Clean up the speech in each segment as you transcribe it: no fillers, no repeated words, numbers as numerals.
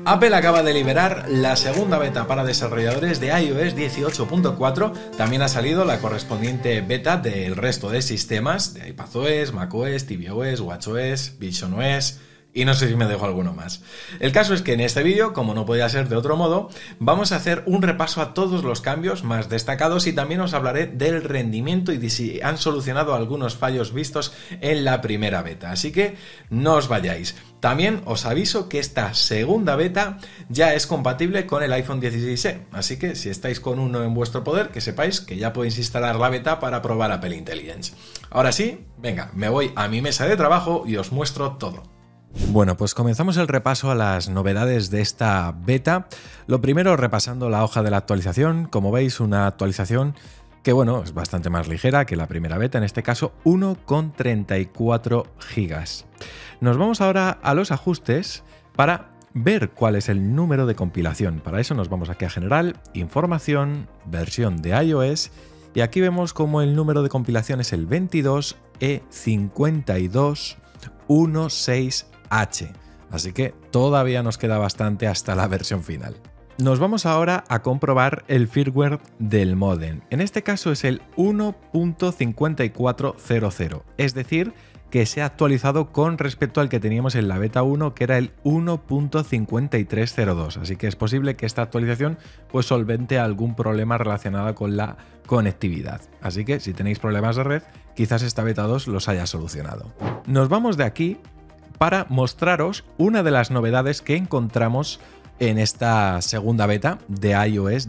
Apple acaba de liberar la segunda beta para desarrolladores de iOS 18.4, también ha salido la correspondiente beta del resto de sistemas, de iPadOS, macOS, tvOS, watchOS, visionOS y no sé si me dejo alguno más. El caso es que en este vídeo, como no podía ser de otro modo, vamos a hacer un repaso a todos los cambios más destacados y también os hablaré del rendimiento y de si han solucionado algunos fallos vistos en la primera beta, así que no os vayáis. También os aviso que esta segunda beta ya es compatible con el iPhone 16e, así que si estáis con uno en vuestro poder, que sepáis que ya podéis instalar la beta para probar Apple Intelligence. Ahora sí, venga, me voy a mi mesa de trabajo y os muestro todo. Bueno, pues comenzamos el repaso a las novedades de esta beta. Lo primero, repasando la hoja de la actualización. Como veis, una actualización que, bueno, es bastante más ligera que la primera beta, en este caso 1,34 GB. Nos vamos ahora a los ajustes para ver cuál es el número de compilación. Para eso nos vamos aquí a General, Información, Versión de iOS, y aquí vemos como el número de compilación es el 22E5216H. Así que todavía nos queda bastante hasta la versión final. Nos vamos ahora a comprobar el firmware del módem. En este caso es el 1.5400, es decir, que se ha actualizado con respecto al que teníamos en la beta 1, que era el 1.5302. Así que es posible que esta actualización pues solvente algún problema relacionado con la conectividad. Así que si tenéis problemas de red, quizás esta beta 2 los haya solucionado. Nos vamos de aquí para mostraros una de las novedades que encontramos en esta segunda beta de iOS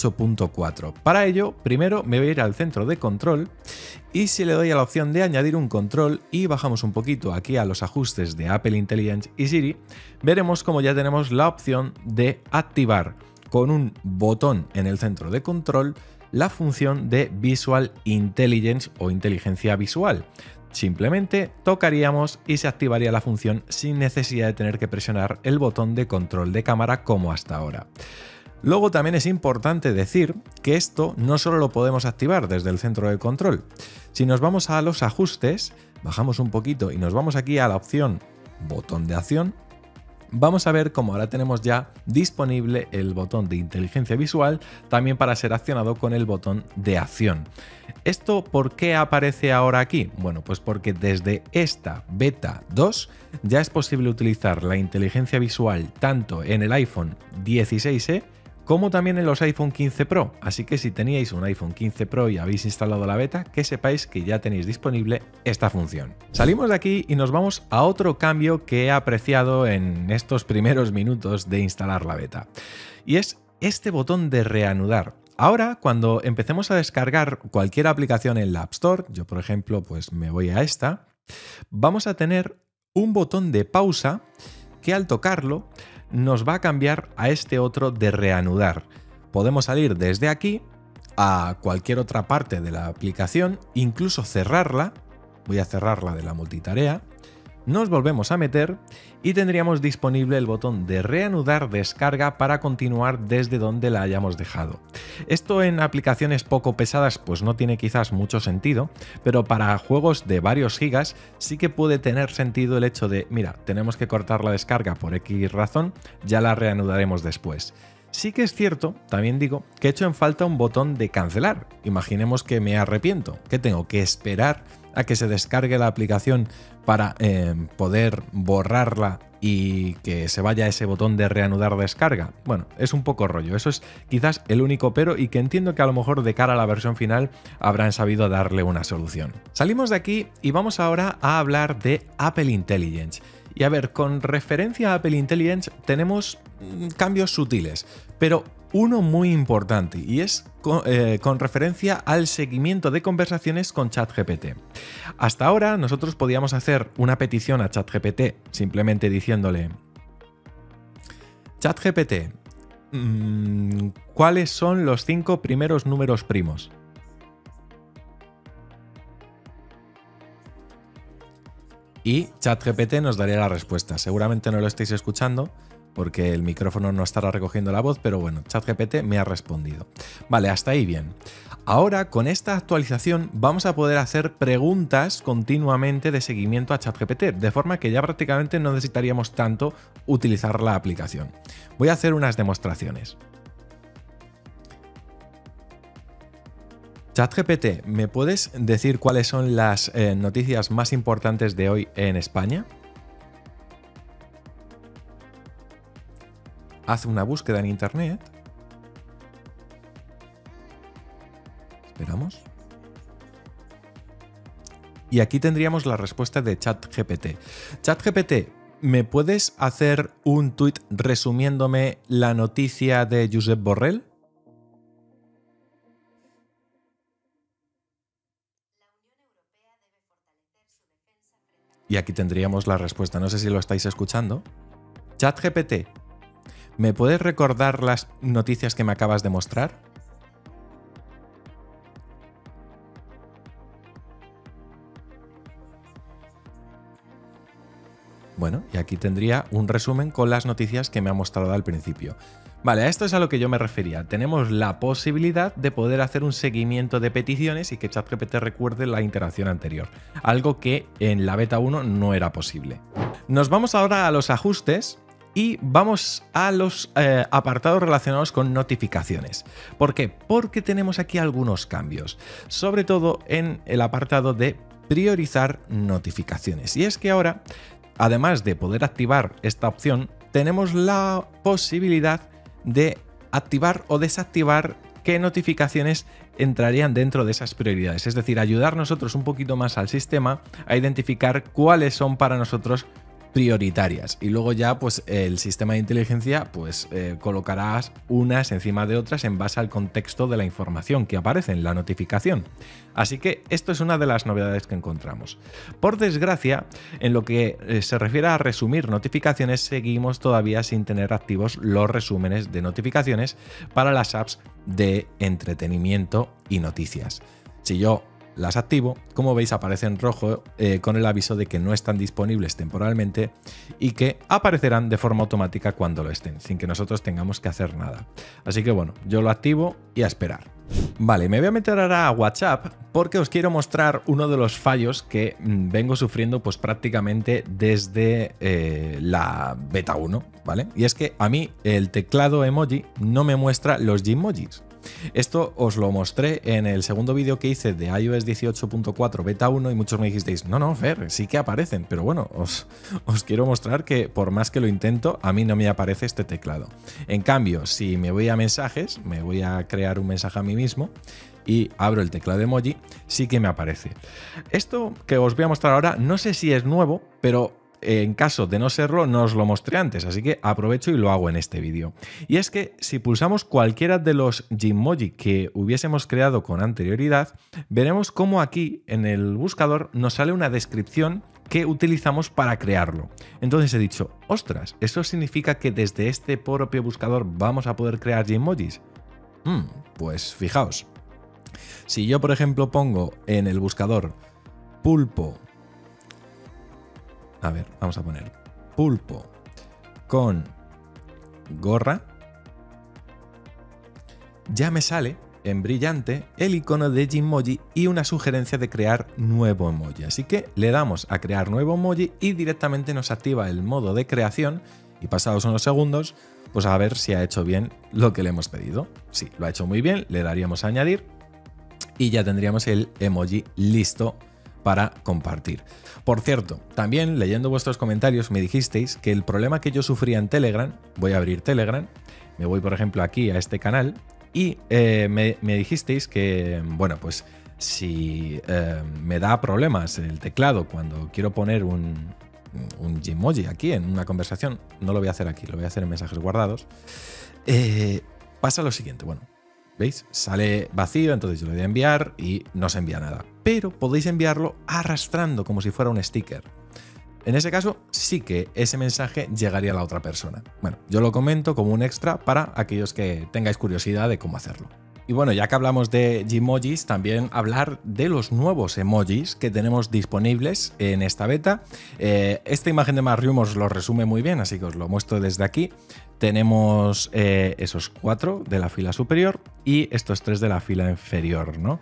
18.4. Para ello, primero me voy a ir al centro de control y si le doy a la opción de añadir un control y bajamos un poquito aquí a los ajustes de Apple Intelligence y Siri, veremos como ya tenemos la opción de activar con un botón en el centro de control la función de Visual Intelligence o inteligencia visual. Simplemente tocaríamos y se activaría la función sin necesidad de tener que presionar el botón de control de cámara como hasta ahora. Luego también es importante decir que esto no solo lo podemos activar desde el centro de control. Si nos vamos a los ajustes, bajamos un poquito y nos vamos aquí a la opción botón de acción, vamos a ver cómo ahora tenemos ya disponible el botón de inteligencia visual también para ser accionado con el botón de acción. ¿Esto por qué aparece ahora aquí? Bueno, pues porque desde esta beta 2 ya es posible utilizar la inteligencia visual tanto en el iPhone 16e como también en los iPhone 15 Pro, así que si teníais un iPhone 15 Pro y habéis instalado la beta, que sepáis que ya tenéis disponible esta función. Salimos de aquí y nos vamos a otro cambio que he apreciado en estos primeros minutos de instalar la beta, y es este botón de reanudar. Ahora, cuando empecemos a descargar cualquier aplicación en la App Store, yo por ejemplo pues me voy a esta, vamos a tener un botón de pausa que al tocarlo nos va a cambiar a este otro de reanudar. Podemos salir desde aquí a cualquier otra parte de la aplicación, incluso cerrarla. Voy a cerrarla de la multitarea. Nos volvemos a meter y tendríamos disponible el botón de reanudar descarga para continuar desde donde la hayamos dejado. Esto en aplicaciones poco pesadas pues no tiene quizás mucho sentido, pero para juegos de varios gigas sí que puede tener sentido el hecho de, mira, tenemos que cortar la descarga por X razón, ya la reanudaremos después. Sí que es cierto, también digo, que he hecho en falta un botón de cancelar. Imaginemos que me arrepiento, que tengo que esperar a que se descargue la aplicación para poder borrarla y que se vaya ese botón de reanudar descarga. Bueno, es un poco rollo, eso es quizás el único pero y que entiendo que a lo mejor de cara a la versión final habrán sabido darle una solución. Salimos de aquí y vamos ahora a hablar de Apple Intelligence. Y a ver, con referencia a Apple Intelligence tenemos cambios sutiles, pero uno muy importante y es con referencia al seguimiento de conversaciones con ChatGPT. Hasta ahora nosotros podíamos hacer una petición a ChatGPT simplemente diciéndole: ChatGPT, ¿cuáles son los 5 primeros números primos? Y ChatGPT nos daría la respuesta. Seguramente no lo estáis escuchando porque el micrófono no estará recogiendo la voz, pero bueno, ChatGPT me ha respondido. Vale, hasta ahí bien. Ahora, con esta actualización, vamos a poder hacer preguntas continuamente de seguimiento a ChatGPT, de forma que ya prácticamente no necesitaríamos tanto utilizar la aplicación. Voy a hacer unas demostraciones. ChatGPT, ¿me puedes decir cuáles son las noticias más importantes de hoy en España? Haz una búsqueda en internet. Esperamos. Y aquí tendríamos la respuesta de ChatGPT. ChatGPT, ¿me puedes hacer un tuit resumiéndome la noticia de Josep Borrell? Y aquí tendríamos la respuesta. No sé si lo estáis escuchando. ChatGPT, ¿me puedes recordar las noticias que me acabas de mostrar? Bueno, y aquí tendría un resumen con las noticias que me ha mostrado al principio. Vale, a esto es a lo que yo me refería. Tenemos la posibilidad de poder hacer un seguimiento de peticiones y que ChatGPT recuerde la interacción anterior, algo que en la beta 1 no era posible. Nos vamos ahora a los ajustes y vamos a los apartados relacionados con notificaciones. ¿Por qué? Porque tenemos aquí algunos cambios, sobre todo en el apartado de priorizar notificaciones. Y es que ahora, además de poder activar esta opción, tenemos la posibilidad de activar o desactivar qué notificaciones entrarían dentro de esas prioridades. Es decir, ayudar nosotros un poquito más al sistema a identificar cuáles son para nosotros prioritarias. Y luego ya pues el sistema de inteligencia pues colocarás unas encima de otras en base al contexto de la información que aparece en la notificación. Así que esto es una de las novedades que encontramos. Por desgracia, en lo que se refiere a resumir notificaciones, seguimos todavía sin tener activos los resúmenes de notificaciones para las apps de entretenimiento y noticias. Si yo las activo, como veis aparece en rojo con el aviso de que no están disponibles temporalmente y que aparecerán de forma automática cuando lo estén, sin que nosotros tengamos que hacer nada. Así que bueno, yo lo activo y a esperar. Vale, me voy a meter ahora a WhatsApp porque os quiero mostrar uno de los fallos que vengo sufriendo pues prácticamente desde la beta 1, ¿vale? Y es que a mí el teclado emoji no me muestra los Gmojis. Esto os lo mostré en el segundo vídeo que hice de iOS 18.4 beta 1 y muchos me dijisteis, no, Fer, sí que aparecen, pero bueno, os quiero mostrar que por más que lo intento, a mí no me aparece este teclado. En cambio, si me voy a mensajes, me voy a crear un mensaje a mí mismo y abro el teclado emoji, sí que me aparece. Esto que os voy a mostrar ahora, no sé si es nuevo, pero en caso de no serlo, no os lo mostré antes, así que aprovecho y lo hago en este vídeo. Y es que si pulsamos cualquiera de los Gmoji que hubiésemos creado con anterioridad, veremos cómo aquí en el buscador nos sale una descripción que utilizamos para crearlo. Entonces he dicho, ostras, ¿eso significa que desde este propio buscador vamos a poder crear Gmojis? Pues fijaos, si yo por ejemplo pongo en el buscador pulpo, a ver, vamos a poner pulpo con gorra, ya me sale en brillante el icono de Gmoji y una sugerencia de crear nuevo emoji. Así que le damos a crear nuevo emoji y directamente nos activa el modo de creación y pasados unos segundos, pues a ver si ha hecho bien lo que le hemos pedido. Sí, lo ha hecho muy bien, le daríamos a añadir y ya tendríamos el emoji listo para compartir. Por cierto, también leyendo vuestros comentarios me dijisteis que el problema que yo sufría en Telegram, voy a abrir Telegram, me voy por ejemplo aquí a este canal y me dijisteis que, bueno, pues si me da problemas el teclado cuando quiero poner un Gmoji aquí en una conversación, no lo voy a hacer aquí, lo voy a hacer en mensajes guardados, pasa lo siguiente, bueno, ¿veis? Sale vacío, entonces yo le voy a enviar y no se envía nada. Pero podéis enviarlo arrastrando como si fuera un sticker. En ese caso sí que ese mensaje llegaría a la otra persona. Bueno, yo lo comento como un extra para aquellos que tengáis curiosidad de cómo hacerlo. Y bueno, ya que hablamos de Gmojis, también hablar de los nuevos emojis que tenemos disponibles en esta beta. Esta imagen de Marium os lo resume muy bien, así que os lo muestro desde aquí. Tenemos esos 4 de la fila superior y estos 3 de la fila inferior, ¿no?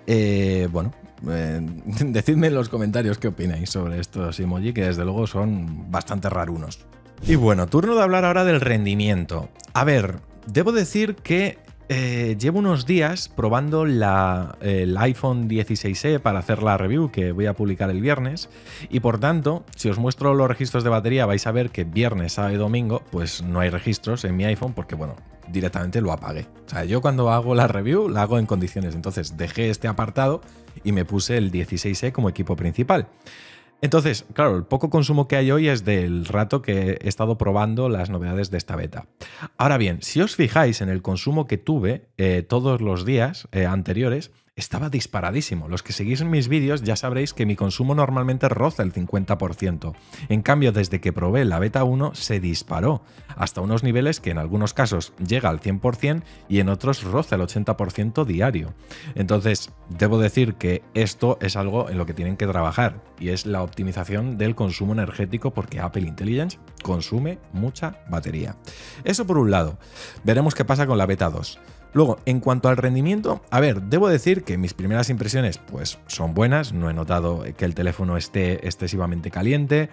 Decidme en los comentarios qué opináis sobre estos emojis, que desde luego son bastante rarunos. Y bueno, turno de hablar ahora del rendimiento. A ver, debo decir que llevo unos días probando el iPhone 16e para hacer la review que voy a publicar el viernes y por tanto, si os muestro los registros de batería vais a ver que viernes, sábado y domingo pues no hay registros en mi iPhone porque bueno, directamente lo apagué. O sea, yo cuando hago la review la hago en condiciones, entonces dejé este apartado y me puse el 16e como equipo principal. Entonces, claro, el poco consumo que hay hoy es del rato que he estado probando las novedades de esta beta. Ahora bien, si os fijáis en el consumo que tuve todos los días anteriores, estaba disparadísimo. Los que seguís en mis vídeos ya sabréis que mi consumo normalmente roza el 50%. En cambio, desde que probé la beta 1 se disparó hasta unos niveles que en algunos casos llega al 100% y en otros roza el 80% diario. Entonces, debo decir que esto es algo en lo que tienen que trabajar y es la optimización del consumo energético porque Apple Intelligence consume mucha batería. Eso por un lado. Veremos qué pasa con la beta 2. Luego, en cuanto al rendimiento, a ver, debo decir que mis primeras impresiones pues son buenas, no he notado que el teléfono esté excesivamente caliente,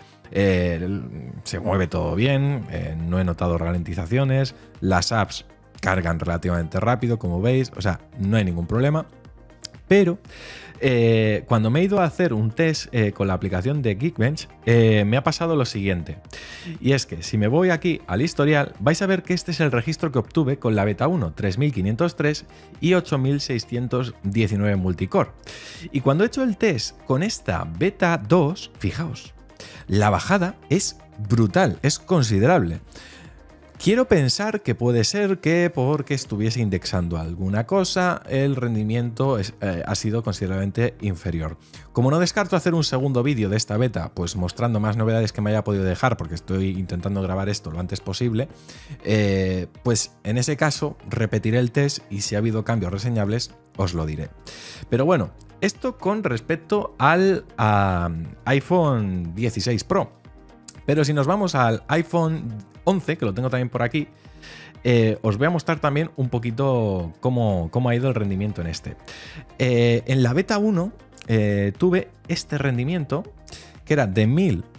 se mueve todo bien, no he notado ralentizaciones, las apps cargan relativamente rápido, como veis, o sea, no hay ningún problema. Pero cuando me he ido a hacer un test con la aplicación de Geekbench, me ha pasado lo siguiente. Y es que si me voy aquí al historial, vais a ver que este es el registro que obtuve con la beta 1, 3503 y 8619 multicore. Y cuando he hecho el test con esta beta 2, fijaos, la bajada es brutal, es considerable. Quiero pensar que puede ser que porque estuviese indexando alguna cosa, el rendimiento ha sido considerablemente inferior. Como no descarto hacer un segundo vídeo de esta beta, pues mostrando más novedades que me haya podido dejar, porque estoy intentando grabar esto lo antes posible, pues en ese caso repetiré el test y si ha habido cambios reseñables, os lo diré. Pero bueno, esto con respecto al iPhone 16 Pro. Pero si nos vamos al iPhone 11, que lo tengo también por aquí, os voy a mostrar también un poquito cómo ha ido el rendimiento en este. En la beta 1 tuve este rendimiento que era de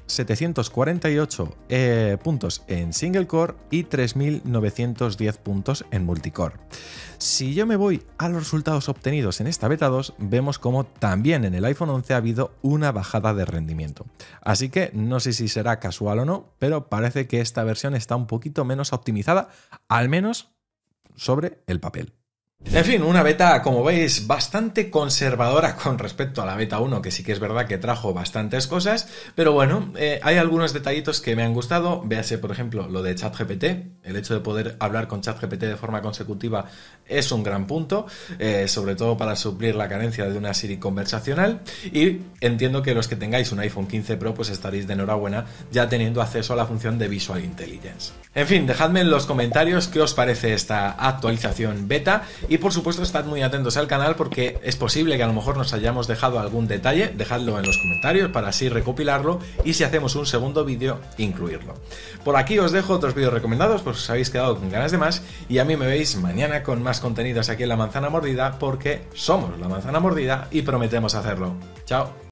1748 puntos en single core y 3910 puntos en multicore. Si yo me voy a los resultados obtenidos en esta beta 2, vemos como también en el iPhone 11 ha habido una bajada de rendimiento. Así que no sé si será casual o no, pero parece que esta versión está un poquito menos optimizada, al menos sobre el papel. En fin, una beta, como veis, bastante conservadora con respecto a la beta 1, que sí que es verdad que trajo bastantes cosas, pero bueno, hay algunos detallitos que me han gustado. Véase, por ejemplo, lo de ChatGPT. El hecho de poder hablar con ChatGPT de forma consecutiva es un gran punto, sobre todo para suplir la carencia de una Siri conversacional. Y entiendo que los que tengáis un iPhone 15 Pro, pues estaréis de enhorabuena ya teniendo acceso a la función de Visual Intelligence. En fin, dejadme en los comentarios qué os parece esta actualización beta. Y por supuesto estad muy atentos al canal porque es posible que a lo mejor nos hayamos dejado algún detalle, dejadlo en los comentarios para así recopilarlo y si hacemos un segundo vídeo incluirlo. Por aquí os dejo otros vídeos recomendados pues os habéis quedado con ganas de más y a mí me veis mañana con más contenidos aquí en La Manzana Mordida porque somos La Manzana Mordida y prometemos hacerlo. Chao.